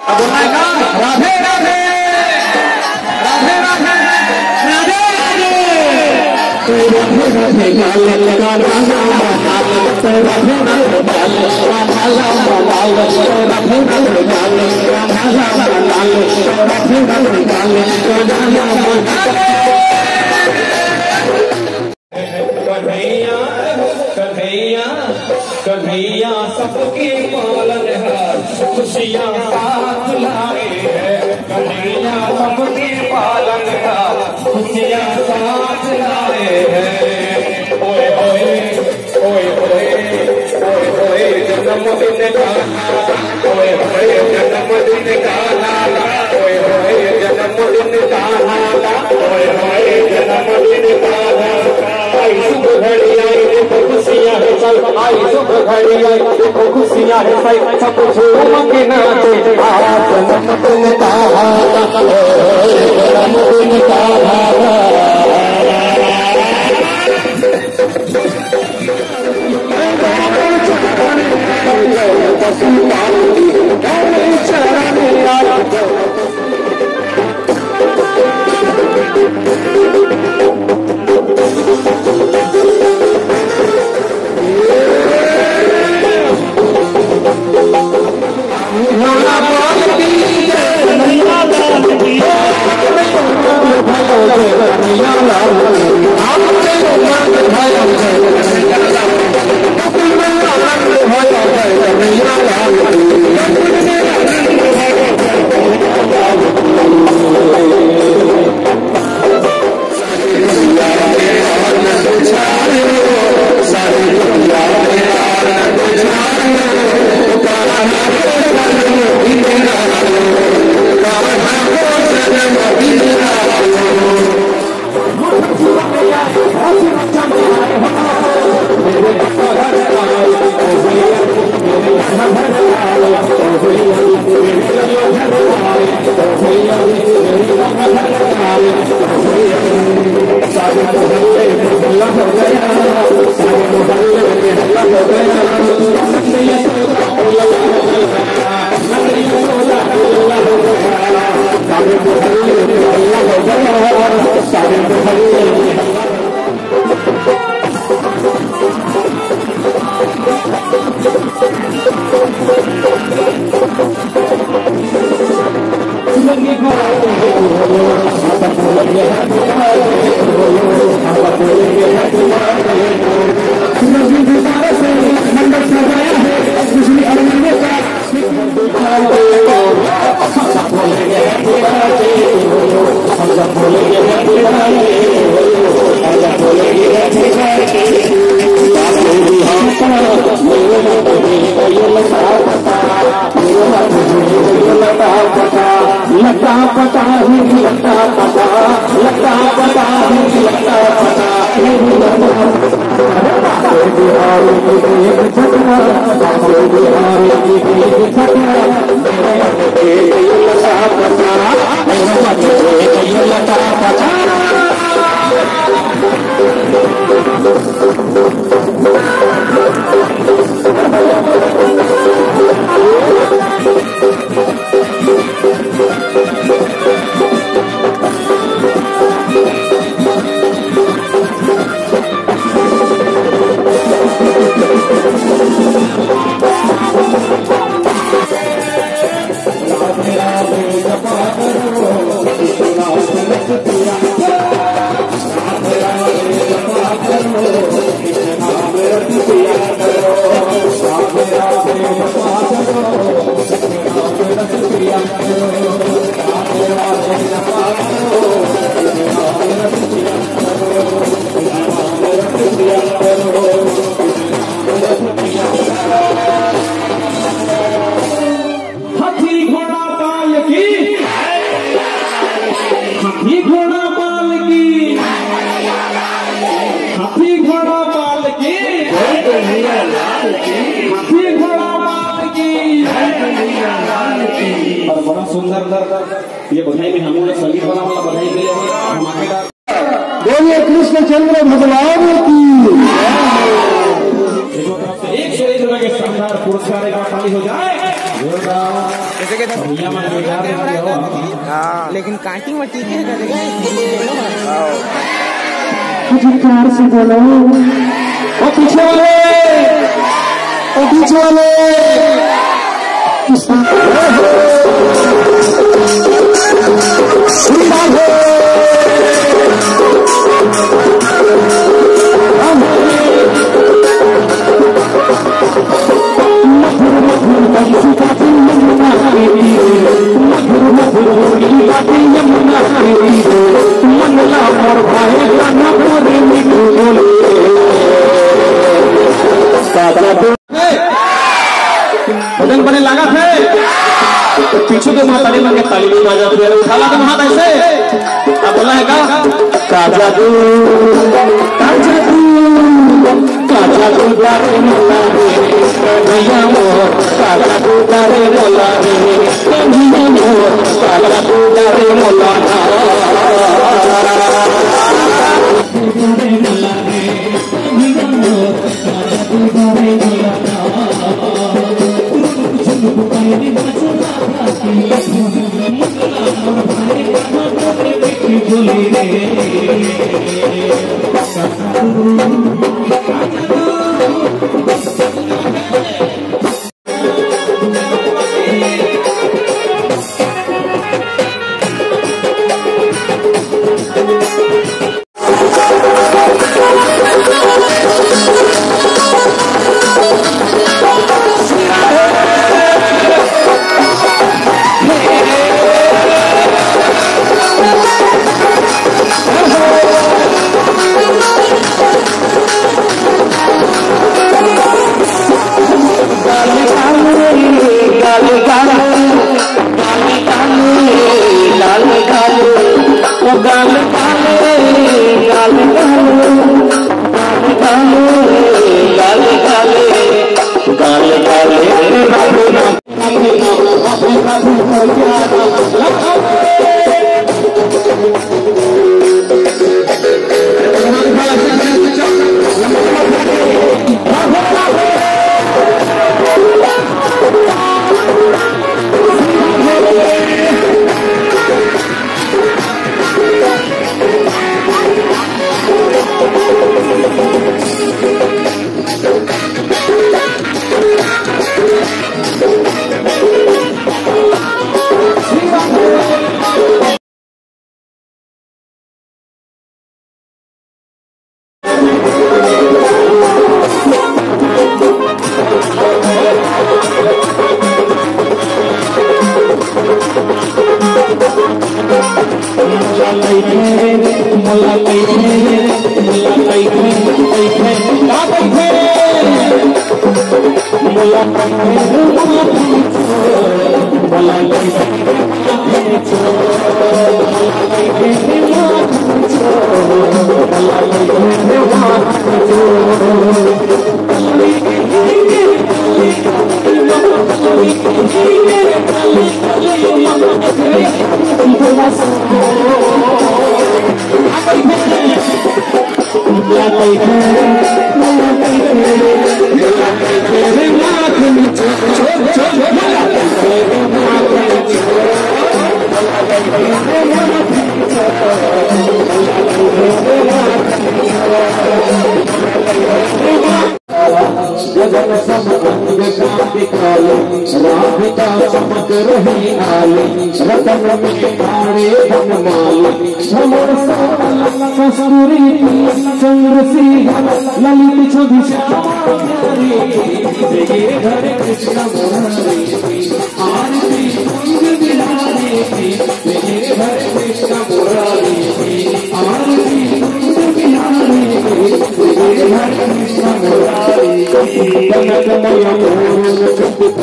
राधे राधे राधे राधे राधे कन्हैया सबके पालनहार खुशियाँ साथ लाए हैं। कन्हैया सबके पालनहार खुशियाँ साथ लाए हैं। ओए ओए ओए ओए ओए ओए जन्मदिन का ओए ओए जन्मदिन का नाला ओए ओए जन्मदिन का नाला ओए ओए जन्मदिन का नाला। आई शुभ घड़ी आई देखो खुशियाँ है चल आई शुभ घड़ी आई देखो खुशियाँ है सब झूम के नाचे जन्मदिन का जन्मदिन का बड़ा सुंदर ये बधाई में हम लोग संगीत वाला बधाई के लिए बोलिए कृष्ण चंद्र भगवान की एक में शानदार पुरस्कार एक ताली हो जाए। लेकिन काटिंग में ठीक है प्यार से बोलो ओ पीछे वाले भजन बने लगा थे पीछे के माता ने लगे ताली में बाजा तो उठा ला तुम हाथ ऐसे अब बोला है का जादू दारे मोला रे कन्हैया मोर का जादू दारे मोला रे कन्हैया मोर का जादू दारे मोला ललित छवि हरे कृष्ण हरे कृष्ण मुरारी